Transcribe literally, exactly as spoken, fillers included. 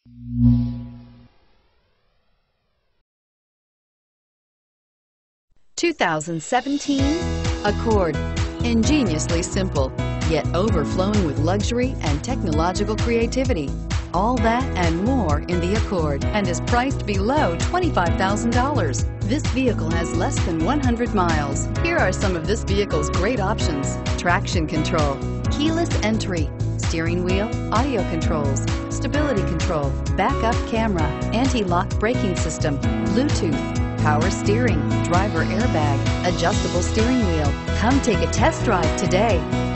two thousand seventeen Accord. Ingeniously simple, yet overflowing with luxury and technological creativity. All that and more in the Accord, and is priced below twenty-five thousand dollars. This vehicle has less than one hundred miles. Here are some of this vehicle's great options: traction control, keyless entry, steering wheel audio controls, stability control, backup camera, anti-lock braking system, Bluetooth, power steering, driver airbag, adjustable steering wheel. Come take a test drive today.